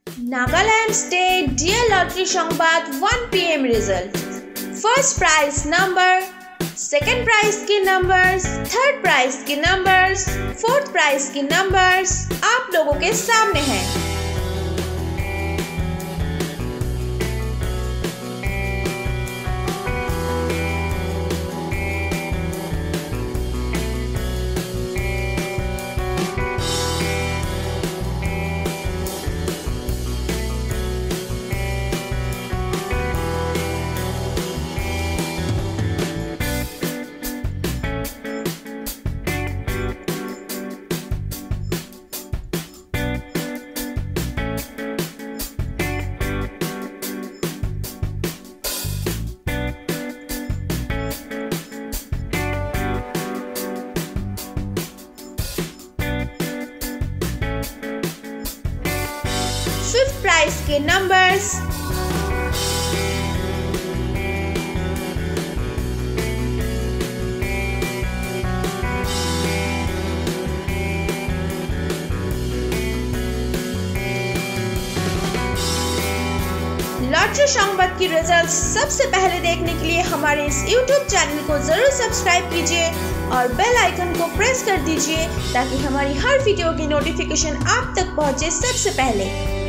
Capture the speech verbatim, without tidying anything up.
Nagaland State Dear Lottery সংবাদ one p m result. First prize number, second prize के numbers, third prize के numbers, fourth prize के numbers आप लोगों के सामने हैं। फिफ्थ प्राइज के नंबर्स, लॉटरी संवाद की रिजल्ट सबसे पहले देखने के लिए हमारे इस यूट्यूब चैनल को जरूर सब्सक्राइब कीजिए और बेल आइकन को प्रेस कर दीजिए ताकि हमारी हर वीडियो की नोटिफिकेशन आप तक पहुंचे सबसे पहले।